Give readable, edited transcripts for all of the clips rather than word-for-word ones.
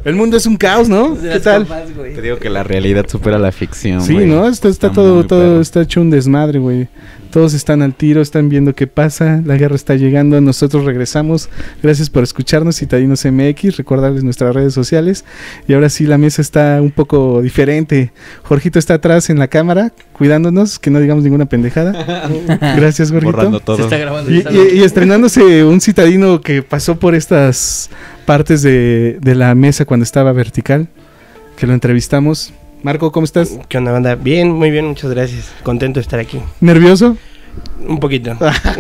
El mundo es un caos, ¿no? ¿Qué tal? Te digo que la realidad supera la ficción. Sí, güey. ¿no? Está todo está hecho un desmadre, güey. Todos están al tiro, están viendo qué pasa. La guerra está llegando, nosotros regresamos. Gracias por escucharnos, Citadinos MX. Recordarles nuestras redes sociales. Y ahora sí, la mesa está un poco diferente. Jorgito está atrás en la cámara, cuidándonos, que no digamos ninguna pendejada. Gracias, Jorgito. Borrando todo. Se está grabando. Y estrenándose un citadino que pasó por estas partes de la mesa cuando estaba vertical, que lo entrevistamos. Marco, ¿cómo estás? ¿Qué onda, banda? Bien, muy bien, muchas gracias. Contento de estar aquí. ¿Nervioso? Un poquito.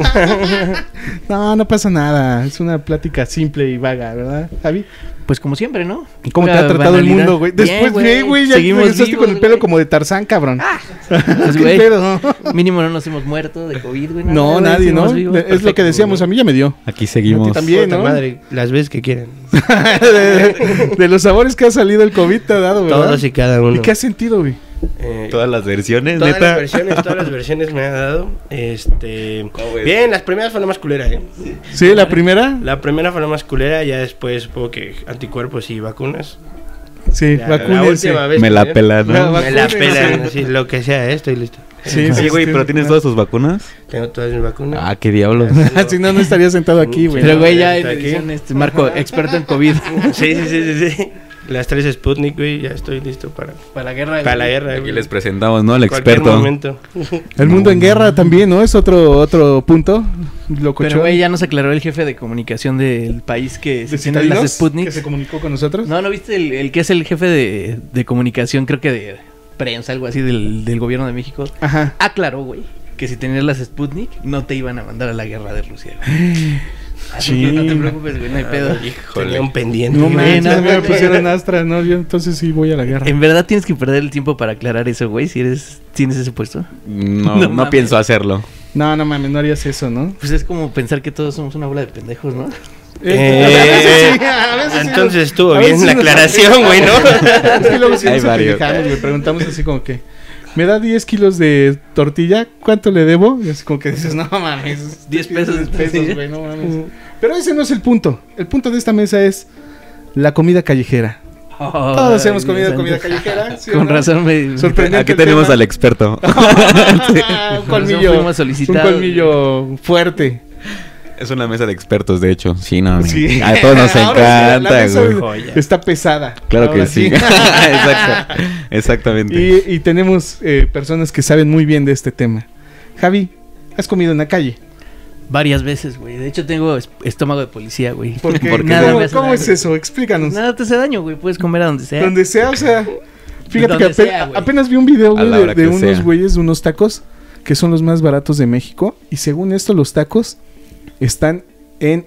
No pasa nada. Es una plática simple y vaga, ¿verdad, Javi? Pues como siempre, ¿no? ¿Cómo te Pura ha tratado el banalidad. mundo, güey? Después, güey, ya Seguimos regresaste vivos, con el pelo güey. como de Tarzán, cabrón. Pues, ¿Qué güey, pedo? mínimo no nos hemos muerto de COVID, güey. No, güey, nadie, ¿no? seguimos vivos. Es lo Perfecto, que decíamos, güey. a mí ya me dio. Aquí seguimos. A ti también, Puta ¿no? madre, las veces que quieran. de los sabores que ha salido el COVID te ha dado, ¿verdad? Todos y cada uno. ¿Y qué has sentido, güey? Todas las versiones, todas neta. todas las versiones me ha dado. Bien, las primeras fueron más culera, ¿Sí, la primera? La primera fue la más culera, ya después supongo que anticuerpos y vacunas. Sí, La vacúnense. última vez Me que la me- pelan, La ¿no? Me la vacúnense. pelan, así, lo que sea, estoy listo. Sí, Oye, güey, pero ¿tienes todas tus vacunas? Tengo todas mis vacunas. Ah, qué diablos. Si no, no estaría sentado aquí, güey. Pero, güey, ya Está en aquí. edición, Marco, experto en COVID. Sí. Las 3 Sputnik, güey, ya estoy listo para Para la guerra. la guerra. Aquí güey. les presentamos, ¿no? El Cualquier experto. momento. El mundo en guerra también, ¿no? Es otro punto. Locochón. Pero, güey, ya nos aclaró el jefe de comunicación del país que ¿De se tiene las Citadinos? Sputnik. Que se comunicó con nosotros. No viste el que es el jefe de comunicación, creo que de prensa, algo así, del gobierno de México. Ajá. Aclaró, güey, que si tenías las Sputnik, no te iban a mandar a la guerra de Rusia, güey. Así que no te preocupes, güey, no hay pedo. Tenía un pendiente. No güey. manches, no, me no, pusieron Astra, ¿no? Yo entonces sí voy a la guerra. En verdad tienes que perder el tiempo para aclarar eso, güey, si tienes ese puesto. No, No no mames. pienso hacerlo. No mames, no harías eso, ¿no? Pues es como pensar que todos somos una bola de pendejos, ¿no? A veces sí, a veces sí Entonces nos- estuvo a bien veces la nos- aclaración, güey, ¿no? Es que luego sí Hay nos varios. apendejamos, güey. Preguntamos así como que, ¿me da 10 kilos de tortilla? ¿Cuánto le debo? Y así como que dices, no mames, 10 pesos. 10 pesos, güey, no mames. Pero ese no es el punto. El punto de esta mesa es la comida callejera. Todos hemos comido comida callejera. ¿sí o Con no? razón me Sorprendente. Aquí el tenemos tema. al experto. Un colmillo. fuimos solicitados. Un colmillo fuerte. Es una mesa de expertos, de hecho. Sí, no. Sí. A todos nos Ahora sí, la encanta, mesa güey. Joya. está pesada. Claro Ahora que sí. Exacto. Exactamente. Y tenemos personas que saben muy bien de este tema. Javi, ¿has comido en la calle? Varias veces, güey. De hecho, tengo estómago de policía, güey. ¿Por qué? ¿Por qué? Nada ¿Cómo, me hace cómo daño. es eso? Explícanos. Nada te hace daño, güey. Puedes comer a donde sea. Donde sea, o sea... Fíjate Donde que sea, güey. apenas vi un video, A güey, la hora de que unos sea. güeyes, de unos tacos, que son los más baratos de México. Y según esto, los tacos están en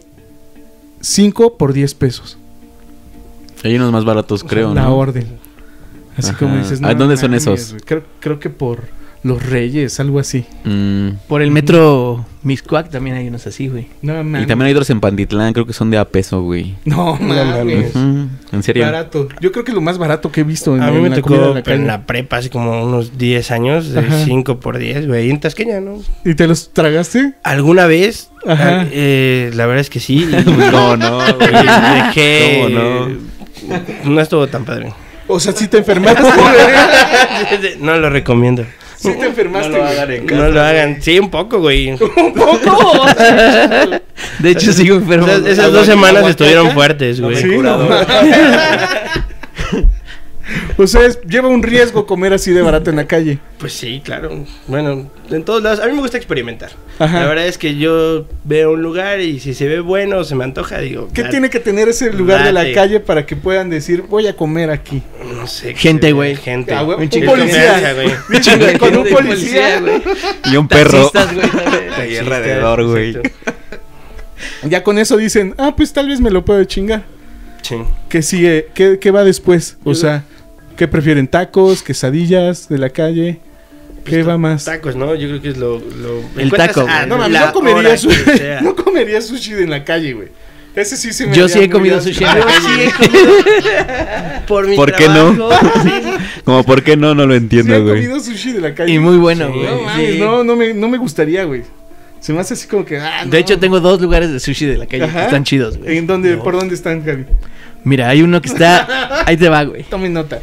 5 por 10 pesos. Hay unos más baratos, O sea, creo, la ¿no? orden. Así Ajá. como dices... Ah, ¿dónde son mames, esos? güey. Creo que por Los Reyes, algo así. Por el metro Mixcoac también hay unos así, güey. No, Y mames. también hay otros en Pantitlán, creo que son de a peso, güey. No, mames. Ujú. ¿En serio? Barato. Yo creo que lo más barato que he visto en, A mí en me la comida de tocó la pero en calle. la prepa hace como unos 10 años, de Ajá. 5 por 10, güey, en Tasqueña, ¿no? ¿Y te los tragaste? ¿Alguna vez? Ajá. La verdad es que sí. No, no, güey. Dejé... ¿Cómo no? No estuvo tan padre. O sea, si te enfermaste, güey. No lo recomiendo. Si te enfermaste, güey. No lo hagan. Sí, un poco, güey. Un poco. De hecho, sigo enfermo. Esas 2 semanas estuvieron fuertes, güey. Sí, no. O sea, lleva un riesgo comer así de barato en la calle. Pues sí, claro. Bueno, en todos lados. A mí me gusta experimentar. Ajá. La verdad es que yo veo un lugar y si se ve bueno o se me antoja, digo... ¿Qué dale. tiene que tener ese lugar de la Date. calle para que puedan decir, voy a comer aquí? No sé. Gente, güey. Gente. Ah, güey, un chingo de policía. confianza, güey. Dicen, con un de policía. güey. Y un perro. Taxistas, güey, ¿sabes? Ahí alrededor, güey. Exacto. Ya con eso dicen, pues tal vez me lo puedo chingar. Sí. ¿Qué sigue? ¿Qué va después? O sea, ¿qué prefieren? ¿Tacos? ¿Quesadillas de la calle? ¿Qué va más? Tacos, ¿no? Yo creo que es lo El encuentras taco, a güey. No mames, la no comería hora que sushi. sea. No comería sushi en la calle, güey. Ese sí se me Yo haría sí he muy comido asco. sushi en la Yo calle. sí he comido por mi ¿Por qué no? trabajo. Sí. Como, ¿por qué no? No lo Sí entiendo, he güey. comido sushi de la calle. Y muy bueno, Sí. güey. No mames, Sí. no me gustaría, güey. Se me hace así como que. De hecho, tengo 2 lugares de sushi de la calle Ajá. que están chidos, güey. ¿En dónde, ¿Por dónde están, Javi? Mira, hay uno que está. Ahí te va, güey. Tomen nota.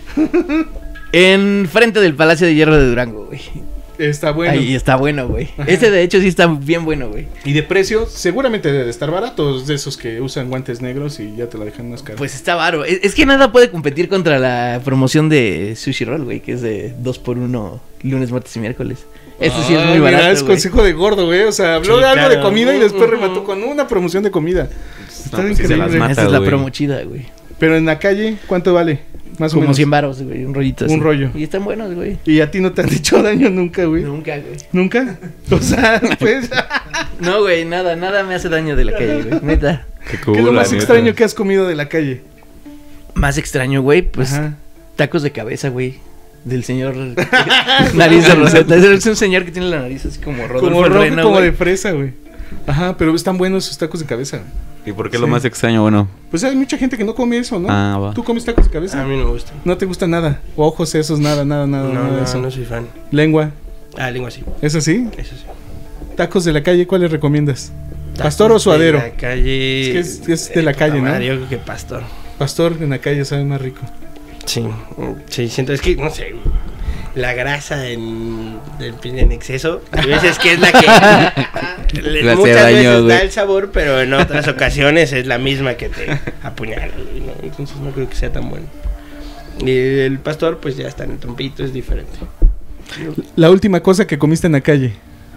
En frente del Palacio de Hierro de Durango, güey. Está bueno. Ahí está bueno, güey. Ajá. Ese de hecho sí está bien bueno, güey. Y de precio, seguramente debe de estar barato. Es de esos que usan guantes negros y ya te la dejan más caro. Pues está baro. Es que nada puede competir contra la promoción de Sushi Roll, güey, que es de 2x1 lunes, martes y miércoles. Eso sí es muy Mira, barato, es güey. consejo de gordo, güey. O sea, habló Sí, de algo de claro. comida y después remató con una promoción de comida. Está pues sí se las increíble. mata. Esa es la güey. promo chida, güey. Pero en la calle, ¿cuánto vale? Más o Como menos. 100 varos, güey, un rollito así. Un rollo. Y están buenos, güey. Y a ti no te han hecho daño nunca, güey. Nunca, güey. ¿Nunca? O sea, pues. No, güey, nada me hace daño de la calle, güey. Neta. Qué ¿Qué cool, es lo la más neta. extraño que has comido de la calle? Más extraño, güey, pues Ajá. tacos de cabeza, güey. Del señor Nariz de Rosetta. Es un señor que tiene la nariz así como Rodolfo Como rojo, Reno, como güey. de fresa, güey. Ajá, pero están buenos sus tacos de cabeza. ¿Y por qué Sí. lo más extraño? Bueno, Pues hay mucha gente que no come eso, ¿no? Ah, va. ¿Tú comes tacos de cabeza? A mí no me gusta. No te gusta nada. Ojos esos, nada de eso. No soy fan. Lengua, Lengua sí. ¿es así? Eso sí. Tacos de la calle, ¿cuáles recomiendas? ¿Pastor o suadero? De la calle. Es que es de la calle, ¿no? Yo creo que pastor. Pastor en la calle sabe más rico. Sí, sí, siento, es que, no sé, la grasa en exceso, a veces que es la que Le hace muchas daño, veces güey. da el sabor, pero en otras ocasiones es la misma que te apuñala, güey, ¿no? Entonces no creo que sea tan bueno. Y el pastor, pues ya está en el trompito, es diferente. La última cosa que comiste en la calle.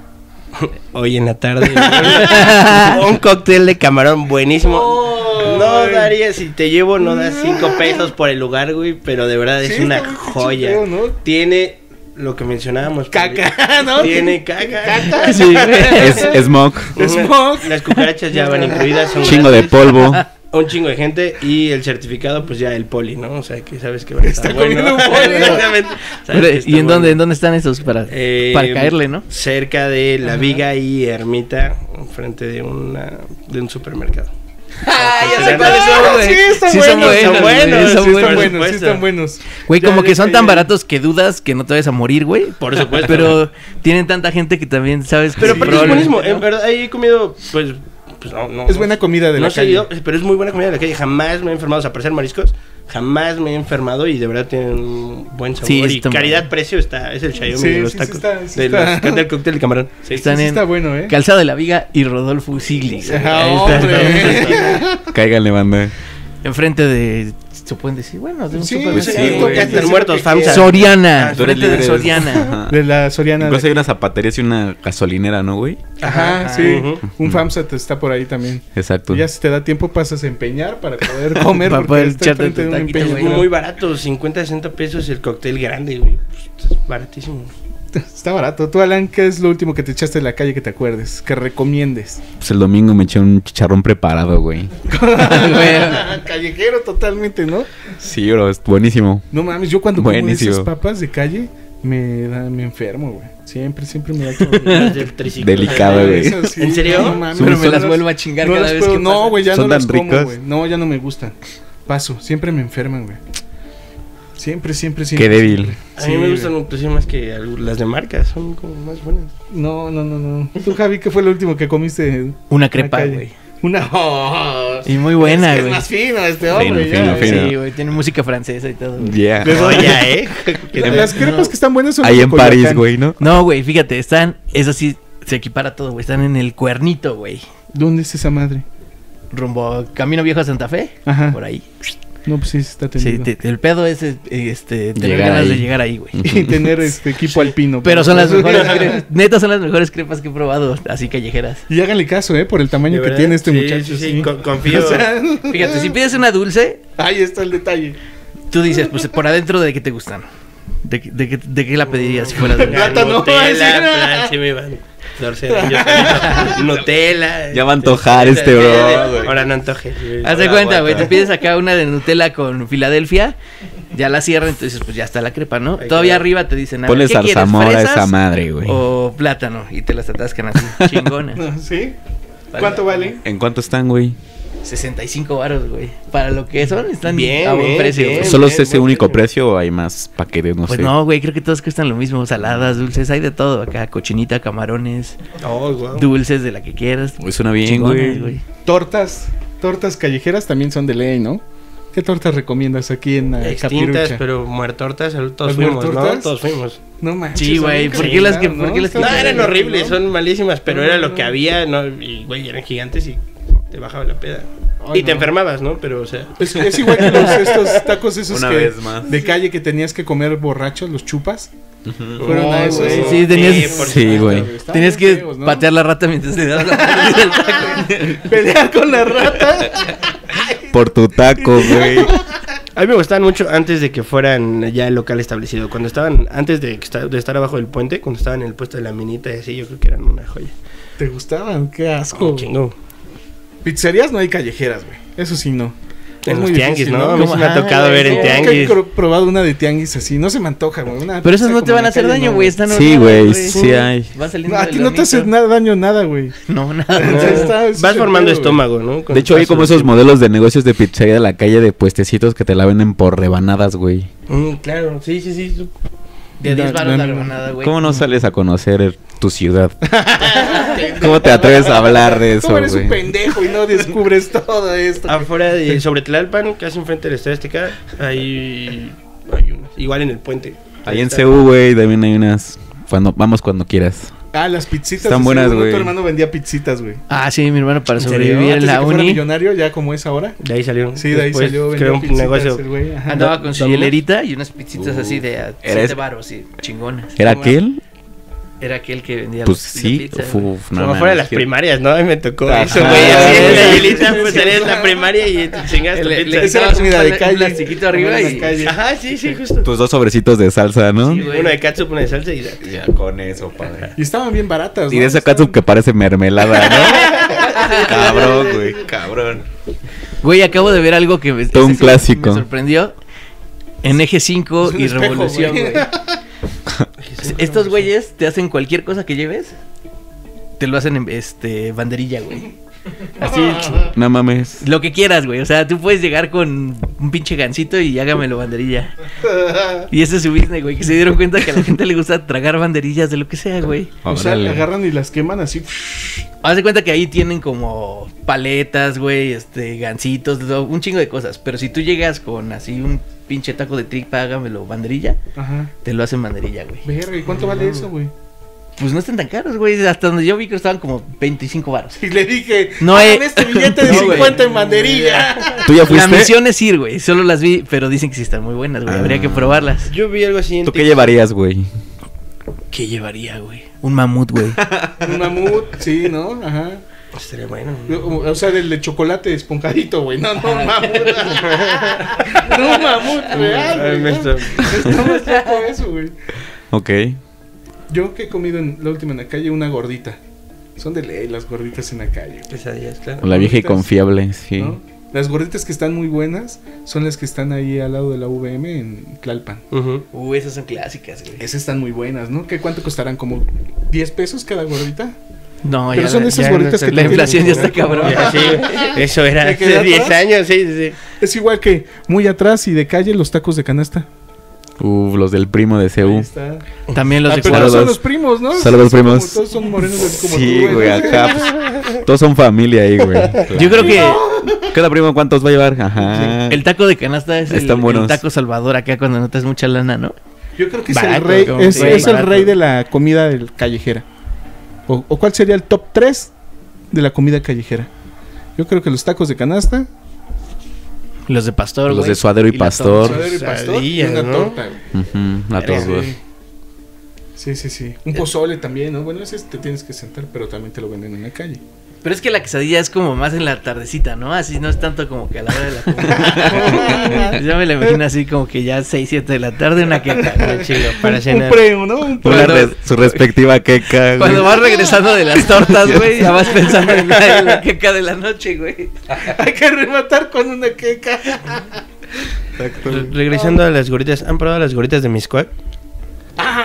Hoy en la tarde, un cóctel de camarón buenísimo. No daría, si te llevo, no das 5 pesos por el lugar, güey, pero de verdad es Sí, una está muy joya. feo, ¿no? Tiene lo que mencionábamos. Caca, ¿no? Tiene caca. Sí, güey. es smog, Smog. Las cucarachas ya van incluidas. Son chingo de gratis. polvo. Un chingo de gente y el certificado, pues ya el poli, ¿no? O sea, que sabes que va a estar Está bueno. comiendo un poli. Exactamente. Sabes Pero, que está ¿y en bueno. dónde están esos para caerle, no? Cerca de La Viga y Ermita, enfrente de un supermercado. Ah, ya sé cuáles son, güey. Sí, están Sí son buenos. buenos, güey, Sí, son están buenos. buenos, sí están buenos. Güey, Ya como que son tan desayuné. baratos que dudas que no te vayas a morir, güey. Por supuesto. Pero tienen tanta gente que también sabes que Pero sí, aparte es buenísimo. probablemente, En verdad, ahí he comido, pues no. Es buena comida de No la he calle. seguido, pero es muy buena comida de la calle. Jamás me he enfermado. O sea, para hacer mariscos, jamás me he enfermado y de verdad tienen un buen sabor. Sí, y está calidad-precio es el Xiaomi Sí, de los sí, tacos. sí de está. del cóctel de camarón. Sí. Están Sí, en está bueno, ¿eh? Calzada de la Viga y Rodolfo Sigli. Ajá, Ahí está. hombre. Cáiganle, banda. Enfrente de... ¿Se pueden decir? Bueno, de un Sí, supermercado. pues sí, güey. Ya están muertos, FAMSA. Soriana. Tú eres Enfrente de libre. Soriana. Ajá. De la Soriana. Incluso hay una zapatería y una gasolinera, ¿no, güey? Ajá, Ajá. sí. Ujú. Un FAMSA te está por ahí también. Exacto. Y ya si te da tiempo pasas a empeñar para poder comer. Para porque poder está echarte enfrente tu de un taquito, empeño. güey. Es muy barato, 50, 60 pesos el cóctel grande, güey. Pues, es baratísimo. Está barato. Tú, Alan, ¿qué es lo último que te echaste de la calle que te acuerdes? Que recomiendes. Pues el domingo me eché un chicharrón preparado, güey. Callejero totalmente, ¿no? Sí, bro, es buenísimo. No mames, yo cuando como Buenísimo. esas papas de calle me enfermo, güey. Siempre me da como... Las del triciclo. Delicado, güey. Eso sí, ¿En serio? no mames, Pero me no las las- vuelvo a chingar no cada las vez puedo- que No, pasa. güey, ya ¿Son no las tan como, ricas? güey. No, ya no me gustan. Paso, siempre me enferman, güey. Siempre. Qué débil. siempre. A mí me gustan inclusive más que las de marca, son como más buenas. No. Tú, Javi, ¿qué fue lo último que comiste? Una en crepa, la calle? güey. Una... Oh, Y muy buena, es que güey. Es más fino este hombre. Fino, ya, fino. güey. Sí, güey. Tiene música francesa y todo, güey. Yeah. De- Oye, Las crepas que están buenas son Ahí las en de París, Coyoacán. güey, ¿no? No, güey, fíjate, están... Eso sí, se equipara todo, güey. Están en el Cuernito, güey. ¿Dónde es esa madre? Rumbo Camino Viejo a Santa Fe. Ajá. Por ahí. No, pues sí, está Sí, tenido. el pedo es tener Llegar ganas de ahí. llegar ahí, güey. Y tener equipo alpino. Pero son las mejores crepas. Neta, son las mejores crepas que he probado, así callejeras. Y háganle caso, por el tamaño que tiene este muchacho. Sí, confío. O sea, Fíjate, si pides una dulce, ahí está el detalle. tú dices, pues por adentro de qué te gustan. ¿De qué la pedirías si fuera dulce? Plátano, Nutella, sí me van. Torcer, yo solito. Nutella. Ya va a antojar este bro, güey. Ahora no antoje. Haz de cuenta, güey, te pides acá una de Nutella con Filadelfia, ya la cierran, entonces pues ya está la crepa, ¿no? Ahí Todavía queda. arriba te dicen, a ver, Ponle ¿qué quieres, zarzamora a esa fresas madre, güey. o plátano? Y te las atascan así, chingona. ¿Sí? ¿Cuánto vale? ¿En cuánto están, güey? 65 varos, güey. Para lo que son, están Bien, a buen precio, bien. güey. ¿Solo es ese buen único precio. precio o hay más paquetes? No Pues sé. no, güey, creo que todos cuestan lo mismo. Saladas, dulces, hay de todo acá. Cochinita, camarones, Oh, wow. dulces de la que quieras. Uy, suena bien, Chingones, güey. Tortas callejeras también son de ley, ¿no? ¿Qué tortas recomiendas aquí en Extintas, Capirucha? pero muertortas, todos ¿Las fuimos, ¿no? muertortas? Todos fuimos. No manches. Sí, güey, amigo, ¿por qué las que- claro, por qué las que- No, Está eran bien, horribles, ¿no? son malísimas, pero No, era no, lo que no. había, ¿no? Y, güey, eran gigantes y te bajaba la peda. Ay, Y te no. enfermabas, ¿no? Pero, o sea... Es igual que estos tacos esos Una que, vez más. de calle que tenías que comer borrachos, los chupas. Fueron a Oh, esos. güey. Sí, tenías- por Sí, supuesto. güey. Estaban Tenías bien que feos, ¿no? patear la rata mientras te dabas la mordida del taco. Pelear con la rata. Por tu taco, güey. A mí me gustaban mucho antes de que fueran ya el local establecido. Cuando estaban, antes de, de estar abajo del puente, cuando estaban en el puesto de la minita y así, yo creo que eran una joya. ¿Te gustaban? Qué asco. Un chingo. Pizzerías no hay callejeras, güey. Eso sí, no. En los muy tianguis, difícil, ¿no? A mí sí me ha Ajá, tocado ver en sí. Nunca he tianguis. probado una de tianguis así. No se me antoja, güey. Una Pero esas pizza no te como van en a la hacer calle, daño, no. güey. Están Sí, horneadas, güey, sí hay. Va saliendo No, a del ti no te hace hornito. daño nada, güey. No, nada. No, Entonces está- eso vas es el formando pedo, güey. estómago, ¿no? Con De hecho, el hay paso como del esos tiempo. modelos de negocios de pizzería de la calle de puestecitos que te la venden por rebanadas, güey. Claro, sí, sí, sí. De 10 baros No, la no, no. rebanada, güey. ¿Cómo no sales a conocer tu ciudad? ¿Cómo te atreves a hablar de eso, Tú eres un güey? pendejo y no descubres todo esto. Afuera de sobre Tlalpan, casi enfrente del Estadio Azteca, hay unas. Igual en el puente. Ahí en está. CU, güey, también hay unas. Vamos cuando quieras. Ah, las pizzitas. Están de buenas, seguro, güey. Tu hermano vendía pizzitas, güey. Ah, sí, mi hermano para ¿En serio? sobrevivir Antes en de la que fuera uni. millonario, ya como es ahora. De ahí salió. Sí, de ahí Después salió. creó Vendía un pizzitas negocio. el güey. Ajá. Andaba con su ¿Domino's? hielerita y unas pizzitas así de a ¿Era 7 ese? baros, sí, chingonas. ¿Era aquel? Era aquel que vendía Pues la sí. pizza, Uf, güey. no Como fuera de las mames, que- primarias, ¿no? A mí me tocó Ajá. eso, güey. Así en la Sí, hielita, sí, pues sí, salías sí. la primaria y te chingas tu Le pizza. Esa era quitabas comida de un calle. plastiquito arriba Comida de y... calle. Ajá, sí, sí, justo. Tus 2 sobrecitos de salsa, ¿no? Sí, güey. Una de catsup, una de salsa y Ya con eso, padre. Y estaban bien baratas, Y ¿no? de esa catsup que parece mermelada, ¿no? Cabrón, güey, cabrón. Güey, acabo de ver algo que Todo un ese sí clásico. me sorprendió. En Eje 5 Es un y espejo, Revolución, güey. güey. Estos güeyes te hacen cualquier cosa que lleves. Te lo hacen en banderilla, güey. Así, No mames. lo que quieras, güey. O sea, tú puedes llegar con un pinche gancito y hágamelo banderilla. Y ese es su business, güey. Que se dieron cuenta que a la gente le gusta tragar banderillas de lo que sea, güey. O sea, Órale. agarran y las queman así. Haz de cuenta que ahí tienen como paletas, güey, gancitos, un chingo de cosas. Pero si tú llegas con así un pinche taco de tripa, hágamelo banderilla, Ajá. te lo hacen banderilla, güey. Verga, ¿y cuánto vale eso, güey? Pues no están tan caros, güey. Hasta donde yo vi que estaban como 25 baros. Y le dije, No, hágame este billete de no, güey. 50 en banderilla. ¿Tú ya La fuiste? misión es ir, güey. Solo las vi, pero dicen que sí están muy buenas, güey. Habría que probarlas. Yo vi algo así en ¿Tú qué TikTok. llevarías, güey? ¿Qué llevaría, güey? Un mamut, güey. Un mamut, sí, ¿no? Ajá. Estaría bueno. O sea, del de chocolate esponjadito, güey. No, no, un mamut. No, un mamut real, Ay, güey. me ¿no? está- Está más loco eso, güey. Ok. Yo que he comido en la última en la calle, una gordita. Son de ley las gorditas en la calle, Pesadillas, claro. La vieja y Gorditas, confiable, sí. ¿no? Las gorditas que están muy buenas son las que están ahí al lado de la VM en Tlalpan. Ujú. Esas son clásicas, güey. Esas están muy buenas, ¿no? ¿Qué cuánto costarán? ¿Como 10 pesos cada gordita? No, Pero ya son la- esas ya gorditas no que sé, la te inflación tienen ya que está comer cabrón. como- Ya, sí, eso era ¿Te quedó hace 10 atrás? años, sí, sí, sí. Es igual que muy atrás y de calle los tacos de canasta. Los del primo de Ahí CU. está. También los de pero Saludos. son los primos, ¿no? Saludos, Son primos. como- todos son morenos así como Sí, tú, güey, ¿no? acá. Pues, todos son familia ahí, güey. Yo creo que Cada primo, ¿cuántos va a llevar? Ajá. el taco de canasta es Están el buenos. taco salvador acá cuando no traes mucha lana, ¿no? Yo creo que es Barato, el rey, como es, sí, es el barato. rey de la comida del callejera. O cuál sería el top 3 de la comida callejera. Yo creo que los tacos de canasta, Los de pastor, Los güey. de suadero y la pastor. suadero y pastor y Quesadillas, una ¿no? torta. güey. Ujú, a todos, güey. Sí. Un pozole también, ¿no? Bueno, ese te tienes que sentar, pero también te lo venden en la calle. Pero es que la quesadilla es como más en la tardecita, ¿no? Así no es tanto como que a la hora de la comida. Yo me la imagino así como que ya 6, 7 de la tarde una queca. Muy chido, para Un cenar. premio, ¿no? Un Una premio. su respectiva queca, güey. Cuando vas regresando de las tortas, güey, ya vas pensando en la queca de la noche, güey. Hay que rematar con una queca. Regresando a las gorditas, ¿han probado las gorditas de Miscuac? Ah,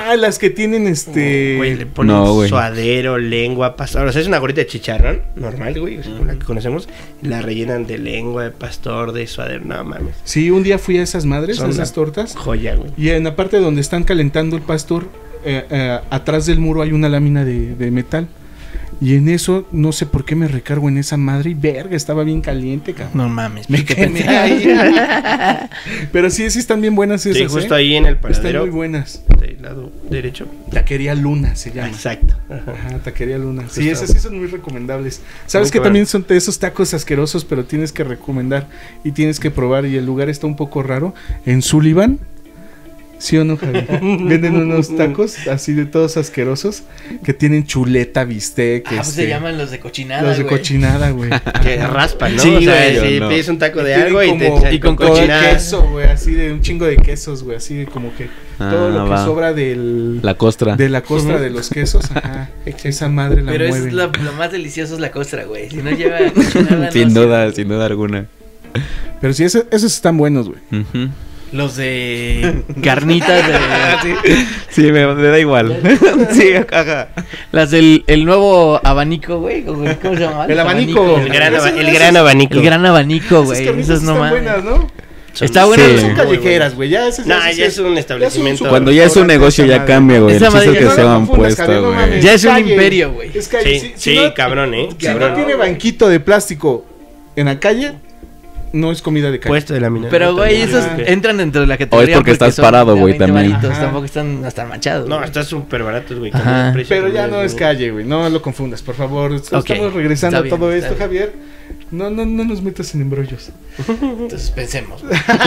Ah, las que tienen Güey, le ponen No, güey. suadero, lengua, pastor. O sea, es una gorrita de chicharrón normal, güey, o sea, con la que conocemos. La rellenan de lengua, de pastor, de suadero. No mames. Sí, un día fui a esas madres, Son a esas la tortas. Joya, güey. Y en la parte donde están calentando el pastor, atrás del muro hay una lámina de metal. Y en eso, no sé por qué me recargo en esa madre y verga, estaba bien caliente, cabrón. No mames. Me ¿qué quemé pensé? ahí. Pero sí están bien buenas esas, Sí, justo ¿eh? ahí en el Están paradero. muy buenas. Del lado derecho. Taquería Luna se llama. Exacto. Ajá. Ajá, Taquería Luna. Sí, Justo. esas sí son muy recomendables. Sabes Nunca que ver. también son de esos tacos asquerosos, pero tienes que recomendar y tienes que probar. Y el lugar está un poco raro. En Sullivan, ¿sí o no, Javi? Venden unos tacos así de todos asquerosos que tienen chuleta, bistec. Ah, pues se llaman los de cochinada, los de güey. cochinada, güey. Que raspan, ¿no? Sí, o sea, güey, si yo no. pides un taco de Tienen algo y te como- echan y con todo el cochinada. queso, güey, así de un chingo de quesos, güey, así de como que todo lo que va. sobra del La costra. de la costra de los quesos, ajá. Esa madre la Pero mueve. es lo más delicioso es la costra, güey. Si no lleva cochinada, Sin no duda, sirve. sin duda alguna. Pero sí, esos están buenos, güey. Ujú. Los de carnitas de... Sí, me da igual. Sí, ajá. Las del el nuevo abanico, güey. ¿Cómo se llama? El abanico. El gran, Esos- el gran abanico. El gran abanico, Esas güey. carnitas Esas no están mames. buenas, ¿no? Está bueno. Sí. pero Son muy callejeras, güey. Ya, Nah, ya es un establecimiento. Cuando ya es un negocio ya cambia, güey. El Esa chiste es madre que no se la van confundas, puesto, Javier, no güey. mames. Ya es un Calle. imperio, güey. Es calle. Sí, Si sí, no- cabrón, Si cabrón. no tiene banquito de plástico en la calle, no es comida de calle. Puesto de laminado. Pero, güey, también. esos Ah. entran dentro de la categoría. porque estás son parado, de güey, 20 también. varitos, Ajá. tampoco están hasta manchados. No, güey. está súper baratos, güey. Ajá. cambian el precio, Pero ya güey, no es calle, güey. No lo confundas, por favor. Estamos regresando está a todo bien, esto, está Javier. No nos metas en embrollos. Entonces pensemos.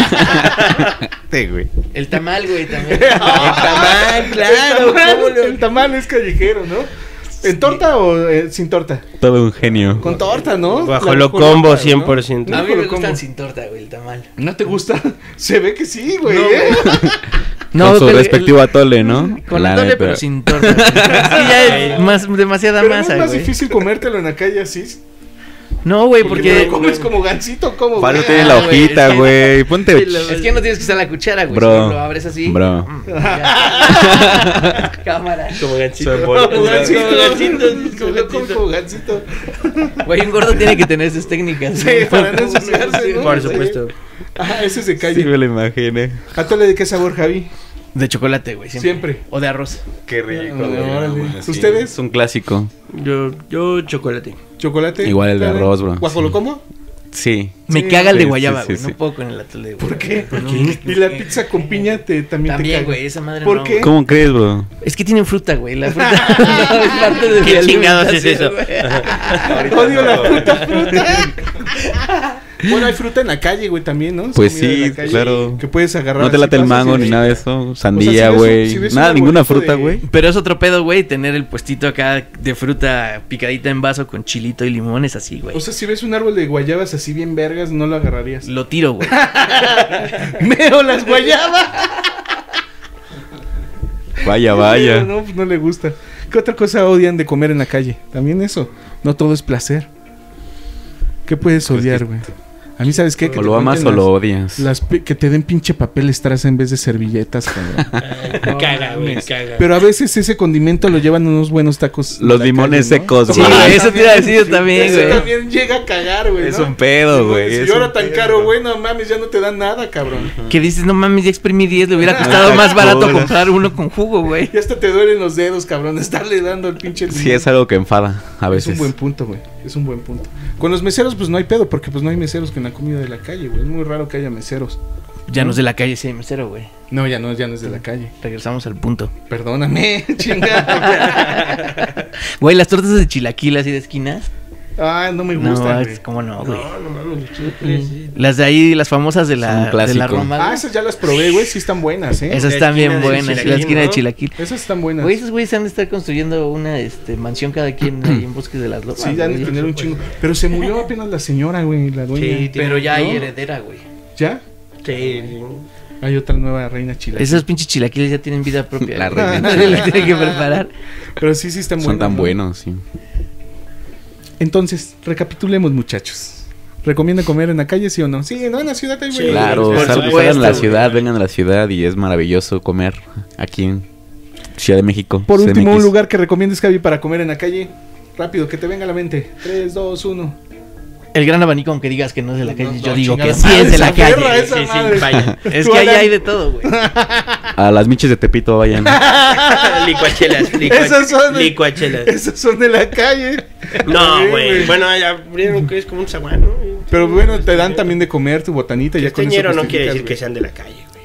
Sí, güey. El tamal, güey, también. El tamal, claro. ¿cómo lo- El tamal es callejero, ¿no? ¿En torta o sin torta? Todo un genio. Con torta, ¿no? Bajo La lo mejor combo torta, ¿no? 100%. A mí Lo me como. gustan sin torta, güey, el tamal. ¿No te gusta? Se ve que sí, güey. No, ¿eh? Con su pero respectivo atole, ¿no? Con La la tole, neta. pero sin torta. Es que ya es demasiada Pero no masa, es más güey. difícil comértelo en la calle así. No, güey, Porque porque... lo comes como gansito, como Para eso güey. tiene la Ah, güey, hojita, es que- güey. Ponte. Es que no tienes que usar la cuchara, güey. Bro. Si lo abres así. Bro. Ya. Cámara. Como ganchito. Su envoltura. Como gansito. Como gansito, Como lo come como gansito. Güey, un gordo tiene que tener esas técnicas. Sí, para no ensuciarse, ¿no? Por supuesto. Ajá, ese es de Sí, calle. me lo imaginé. ¿Atole de qué sabor, Javi? De chocolate, güey. Siempre. Siempre. O de arroz. Qué rico, güey. Órale. ¿Ustedes? Es un clásico. Yo chocolate. ¿Chocolate? Igual el de ¿Claro? arroz, bro. ¿Guajo lo como? Sí. Me Sí, caga el de sí, guayaba, sí, güey. sí, No sí. puedo con el atole de ¿Por guayaba. qué? No, ¿Y la pizza con piña también te También, caga? güey. Esa madre ¿Por no, qué? güey. ¿Cómo crees, bro? Es que tienen fruta, güey. La fruta no es parte de ¿Qué mi chingados es eso? alimentación, güey. Odio la fruta. Bueno, hay fruta en la calle, güey, también, ¿no? Es Pues comida de sí, la calle claro. Que puedes agarrar. No te así, late el pasas mango y- ni nada de eso. O sea, Sandía, si güey. ves Nada, un ninguna arbolito fruta, de- güey. Pero es otro pedo, güey, tener el puestito acá de fruta picadita en vaso con chilito y limón es así, güey. O sea, si ves un árbol de guayabas así bien vergas, no lo agarrarías. Lo tiro, güey. ¡Meo las guayabas! Vaya, vaya. No, pues no le gusta. ¿Qué otra cosa odian de comer en la calle? También eso. No todo es placer. ¿Qué puedes odiar, güey? A mí, ¿sabes qué? Que O te lo amas cuenten o lo odias. que te den pinche papel estraza en vez de servilletas, cabrón. Me caga, güey, caga. Pero a veces ese condimento lo llevan unos buenos tacos. de Los la limones calle, ¿no? secos, Sí, güey. güey, eso te iba a decir yo también, Eso güey. también llega a cagar, güey. Es ¿no? un pedo, güey. Si es ahora un tan pedo. caro, güey, no mames, ya no te dan nada, cabrón. Que dices, no mames, ya exprimí 10, le hubiera costado más barato Coca-Cola. comprar uno con jugo, güey. Ya hasta te duelen los dedos, cabrón, de estarle dando al pinche Sí, limón. es algo que enfada a Es veces. un buen punto, güey. Es un buen punto. Con los meseros, pues no hay pedo, porque pues no hay meseros que en la comida de la calle, güey. Es muy raro que haya meseros. Ya no es de la calle, sí hay mesero, güey. No, ya no es de la calle. Regresamos al punto. Perdóname, chingada. Güey, las tortas de chilaquil así de esquinas. Ah, no me No, gustan, güey. ¿cómo no, güey? No mames, los chicles, sí. Las de ahí, las famosas de Son un la clásico. Roma. Ah, güey. esas ya las probé, güey. Sí están buenas, ¿eh? Esas La están bien esquina del buenas. Chilaquil, La esquina de ¿no? chilaquil. Esas están buenas. Güey, esos güeyes han de estar construyendo una mansión cada quien ahí en Bosques de las Lobas. Sí, ya han de güey. tener un chingo. Pero se murió apenas la señora, güey, la dueña. Sí, Pero ya hay ¿no? heredera, güey. ¿Ya? Sí, sí. Hay otra nueva reina chilaquil. Esos pinches chilaquiles ya tienen vida propia. La güey. reina Nadie la tiene que preparar. Pero sí están buenos. Son tan ¿no? buenos, sí. Entonces, recapitulemos, muchachos. ¿Recomienda comer en la calle, sí o no? Sí, no, en la ciudad hay Sí, güey. Claro, por salgan supuesto, a la güey. ciudad, vengan a la ciudad y es maravilloso comer aquí. Ciudad de México. Por último, CMX. un lugar que recomiendes, Javi, para comer en la calle. Rápido, que te venga a la mente. 3, 2, 1. El gran abanico, aunque digas que no es de la calle, yo no, digo que chingada sí madre, es de la se aferra calle. esa Sí, madre. vaya. Es Tú, que ahí Alan. hay de todo, güey. A las miches de Tepito vayan. Licuachelas, Esas son, licuachelas. esas son de la calle. No, Sí, güey. Bueno, ya abrieron que es como un zaguán, ¿no? Pero bueno, te dan también de comer tu botanita. Ya con eso Esteñero no quiere justificas, decir que güey. sean de la calle, güey.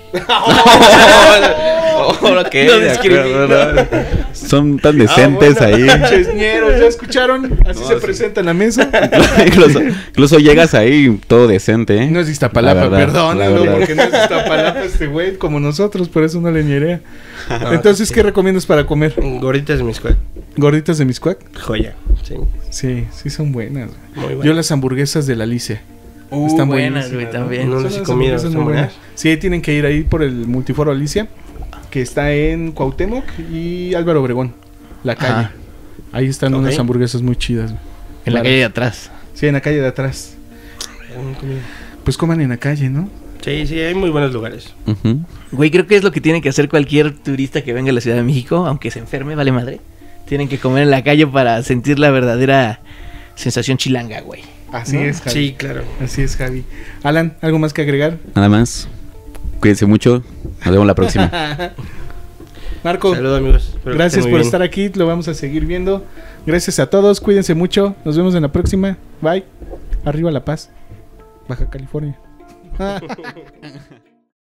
¿Qué? No De discrimina. acuerdo, ¿no? Son tan decentes ahí. Pinches ñeros, ¿ya escucharon? Así se presenta en la mesa. incluso llegas ahí todo decente, ¿eh? No es Iztapalapa, La verdad, perdónalo, la verdad. porque no es Iztapalapa este güey, como nosotros, por eso no le ñerea. Entonces, ¿qué recomiendas para comer? Gorditas de Miscuac. ¿Gorditas de Miscuac? Joya. Sí. Sí, sí son buenas. güey. Muy buenas. Yo las hamburguesas de la Alicia. Están buenas, buenísimas, güey, ¿no? también. No Son las he unas comido, hamburguesas ¿están muy buenas? Sí, tienen que ir ahí por el Multiforo Alicia, que está en Cuauhtémoc y Álvaro Obregón, la calle. Ajá. Ahí están Ok. unas hamburguesas muy chidas. güey. En la Claro. calle de atrás. Sí, en la calle de atrás. Pues coman en la calle, ¿no? Sí, sí, hay muy buenos lugares. Ujú. Güey, creo que es lo que tiene que hacer cualquier turista que venga a la Ciudad de México, aunque se enferme, vale madre. Tienen que comer en la calle para sentir la verdadera sensación chilanga, güey. Así ¿No? es, Javi. Sí, claro. Así es, Javi. Alan, ¿algo más que agregar? Nada más. Cuídense mucho. Nos vemos la próxima. Marco, Saludos, amigos. Espero que gracias estén muy por bien. estar aquí. Lo vamos a seguir viendo. Gracias a todos. Cuídense mucho. Nos vemos en la próxima. Bye. Arriba La Paz. Baja California.